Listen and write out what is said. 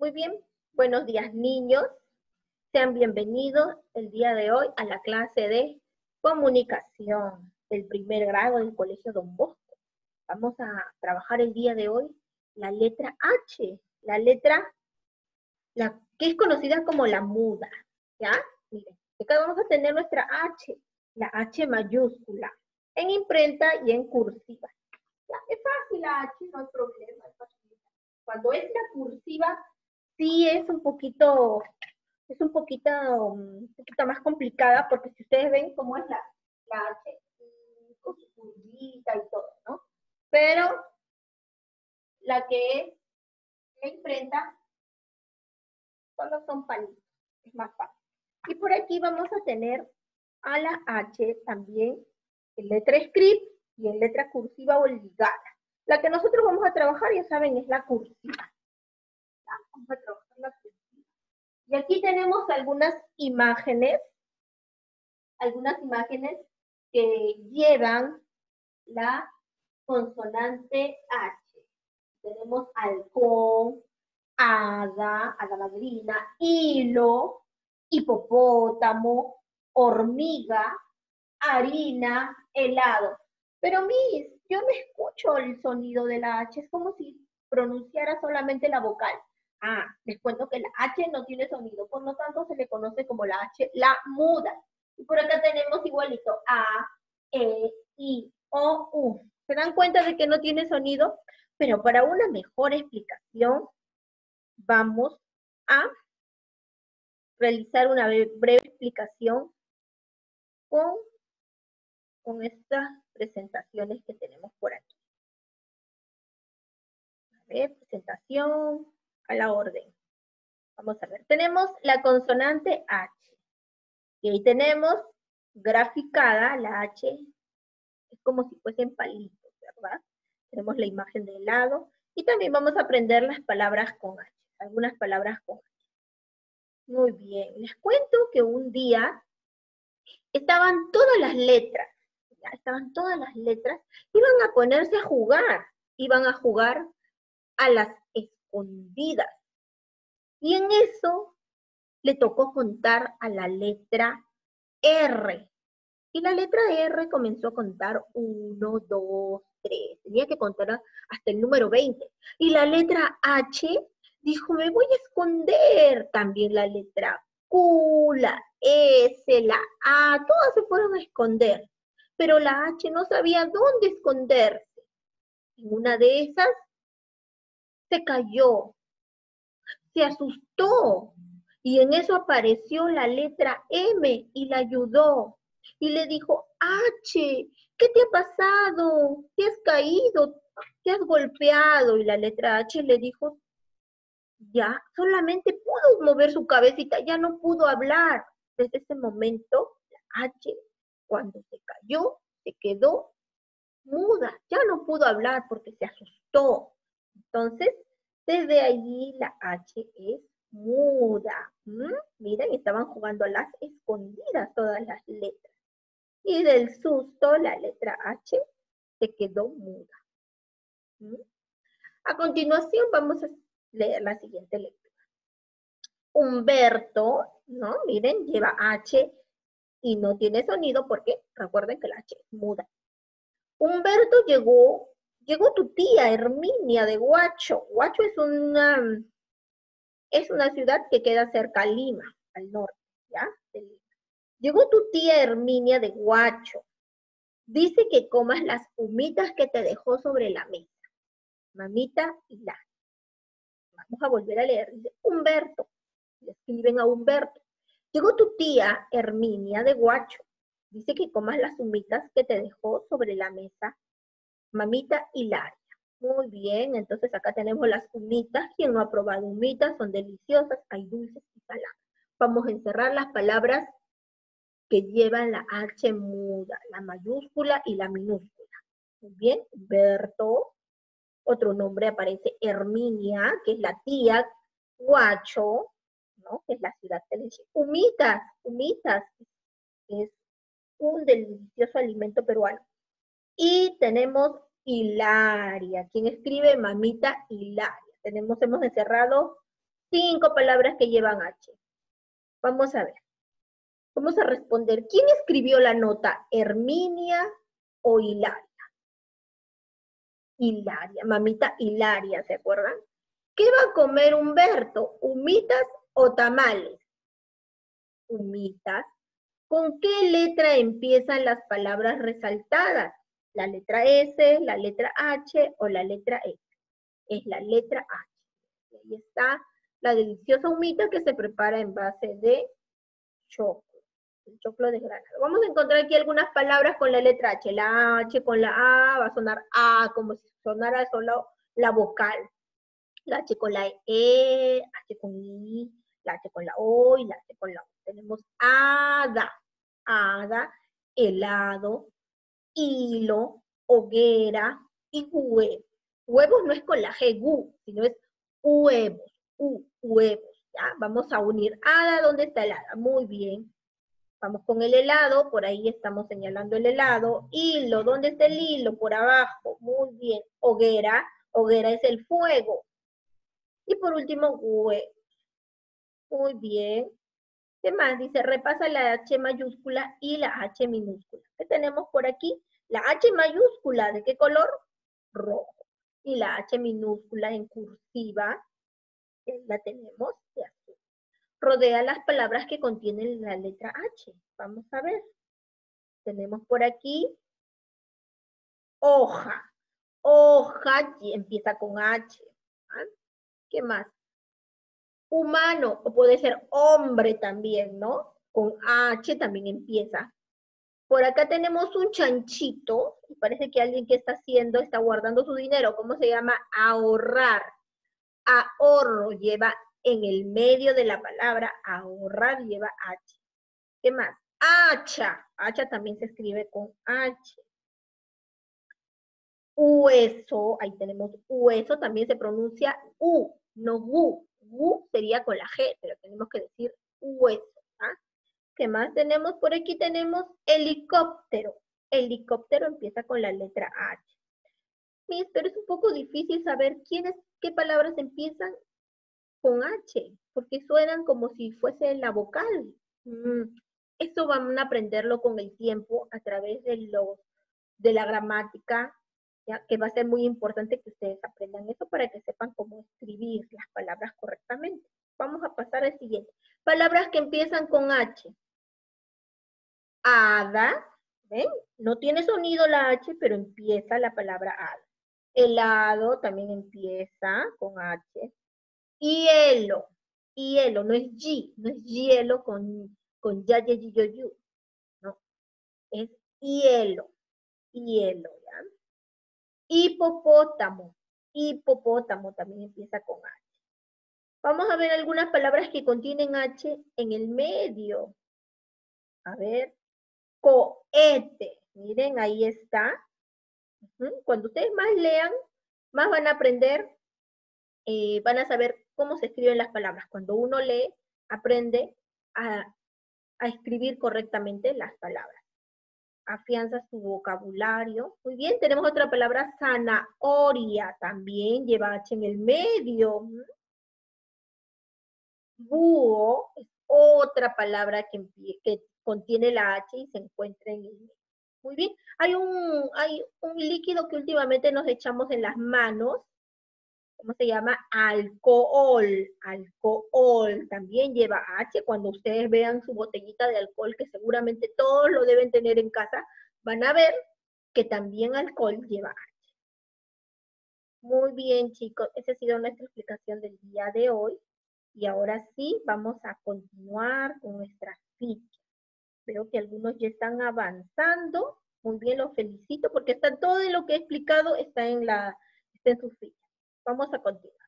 Muy bien, buenos días niños. Sean bienvenidos el día de hoy a la clase de comunicación del primer grado del Colegio Don Bosco. Vamos a trabajar el día de hoy la letra H, la que es conocida como la muda, ¿ya? Miren, acá vamos a tener nuestra H, la H mayúscula, en imprenta y en cursiva. Ya, es fácil la H, no hay problema, es fácil. Cuando es la cursiva, sí es un poquito más complicada, porque si ustedes ven cómo es la H, con su curvita y todo, ¿no? Pero la que es la imprenta, solo son palitos, es más fácil. Y por aquí vamos a tener a la H también en letra script y en letra cursiva o ligada. La que nosotros vamos a trabajar, ya saben, es la cursiva. ¿Ya? Vamos a trabajar la cursiva. Y aquí tenemos algunas imágenes que llevan la consonante H. Tenemos halcón, hada madrina, hilo, hipopótamo, hormiga, harina, helado. Pero Miss, yo no escucho el sonido de la H, es como si pronunciara solamente la vocal. Les cuento que la H no tiene sonido, por lo tanto se le conoce como la H, la muda. Y por acá tenemos igualito A, E, I, O, U. ¿Se dan cuenta de que no tiene sonido? Pero para una mejor explicación, vamos a realizar una breve explicación con estas presentaciones que tenemos por aquí. A ver, presentación a la orden. Vamos a ver, tenemos la consonante H. Y ahí tenemos graficada la H, es como si fuesen palitos, ¿verdad? Tenemos la imagen de helado y también vamos a aprender las palabras con H, algunas palabras con H. Muy bien, les cuento que un día estaban todas las letras, ya estaban todas las letras, iban a ponerse iban a jugar a las escondidas. Y en eso le tocó contar a la letra R. Y la letra R comenzó a contar 1, 2, 3. Tenía que contar hasta el número 20. Y la letra H dijo, me voy a esconder. También la letra Q, la S, la A, todas se fueron a esconder. Pero la H no sabía dónde esconderse. En una de esas se cayó, se asustó. Y en eso apareció la letra M y la ayudó. Y le dijo, H, ¿qué te ha pasado? ¿Te has caído? ¿Te has golpeado? Y la letra H le dijo, ya, solamente pudo mover su cabecita, ya no pudo hablar. Desde ese momento, la H, cuando se cayó, se quedó muda, ya no pudo hablar porque se asustó. Entonces, desde allí la H es muda. Miren, estaban jugando a las escondidas todas las letras. Y del susto, la letra H se quedó muda. A continuación, vamos a leer la siguiente lectura. Humberto, ¿no? Miren, lleva H y no tiene sonido porque recuerden que la H es muda. Humberto llegó tu tía Herminia de Huacho. Huacho es una ciudad que queda cerca a Lima, al norte, ¿ya? De Lima. Llegó tu tía Herminia de Huacho. Dice que comas las humitas que te dejó sobre la mesa. Mamita y la. Vamos a volver a leer. Dice Humberto. Le escriben a Humberto. Llegó tu tía Herminia de Huacho. Dice que comas las humitas que te dejó sobre la mesa Mamita Hilaria. Muy bien, entonces acá tenemos las humitas. ¿Quién no ha probado humitas? Son deliciosas, hay dulces y saladas. Vamos a encerrar las palabras que llevan la H muda, la mayúscula y la minúscula. Muy bien, Berto. Otro nombre aparece Herminia, que es la tía. Huacho, ¿no? Que es la ciudad de leche. Humitas, es un delicioso alimento peruano. Y tenemos Hilaria. ¿Quién escribe? Mamita Hilaria. Hemos encerrado 5 palabras que llevan H. Vamos a ver. Vamos a responder. ¿Quién escribió la nota? ¿Herminia o Hilaria? Hilaria, mamita Hilaria, ¿se acuerdan? ¿Qué va a comer Humberto? ¿Humitas o tamales? Humitas. ¿Con qué letra empiezan las palabras resaltadas? ¿La letra S, la letra H o la letra E? Es la letra H. Y ahí está la deliciosa humita que se prepara en base de choclo, el choclo desgranado. Vamos a encontrar aquí algunas palabras con la letra H. La H con la A va a sonar A, como si sonara solo la vocal. La H con la E, H con I, la H con la O y la H con la O. Tenemos hada, helado, hilo, hoguera y huevo. Huevos no es con la G, gu, sino es huevos, huevos. ¿Ya? Vamos a unir hada, ¿dónde está el hada? Muy bien. Vamos con el helado, por ahí estamos señalando el helado. Hilo, ¿dónde está el hilo? Por abajo, muy bien. Hoguera, hoguera es el fuego. Y por último, huevo. Muy bien. ¿Qué más? Dice, repasa la H mayúscula y la H minúscula. ¿Qué tenemos por aquí? La H mayúscula, ¿de qué color? Rojo. Y la H minúscula en cursiva, la tenemos de azul. Rodea las palabras que contienen la letra H. Vamos a ver. Tenemos por aquí hoja. Hoja empieza con H. ¿Ah? ¿Qué más? Humano, o puede ser hombre también, ¿no? Con H también empieza. Por acá tenemos un chanchito, y parece que alguien que está haciendo, está guardando su dinero. ¿Cómo se llama? Ahorrar. Ahorro lleva en el medio de la palabra, ahorrar lleva H. ¿Qué más? Hacha. Hacha también se escribe con H. Hueso, ahí tenemos hueso, también se pronuncia U, no gu. Gu sería con la G, pero tenemos que decir hueso. ¿Ah? ¿Qué más tenemos? Por aquí tenemos helicóptero. Helicóptero empieza con la letra H. Miss, pero es un poco difícil saber qué palabras empiezan con H, porque suenan como si fuese la vocal. Eso van a aprenderlo con el tiempo a través de la gramática, ¿ya? Que va a ser muy importante que ustedes aprendan eso para que sepan cómo escribir las palabras correctamente. Vamos a pasar al siguiente. Palabras que empiezan con H. Hada, ¿ven? No tiene sonido la H, pero empieza la palabra hada. Helado también empieza con H. Hielo, hielo, no es G, no es hielo con ya, yo, no, es hielo, hielo, ¿ya? Hipopótamo, hipopótamo también empieza con H. Vamos a ver algunas palabras que contienen H en el medio. A ver, cohete, miren, ahí está. Cuando ustedes más lean, más van a aprender, van a saber cómo se escriben las palabras. Cuando uno lee, aprende a escribir correctamente las palabras. Afianza su vocabulario. Muy bien, tenemos otra palabra, zanahoria, también lleva H en el medio. Búho es otra palabra que contiene la H y se encuentra en el medio. Muy bien, hay un líquido que últimamente nos echamos en las manos. ¿Cómo se llama? Alcohol. Alcohol también lleva H. Cuando ustedes vean su botellita de alcohol, que seguramente todos lo deben tener en casa, van a ver que también alcohol lleva H. Muy bien, chicos. Esa ha sido nuestra explicación del día de hoy. Y ahora sí, vamos a continuar con nuestras fichas. Veo que algunos ya están avanzando. Muy bien, los felicito porque todo lo que he explicado está en su ficha. Vamos a continuar.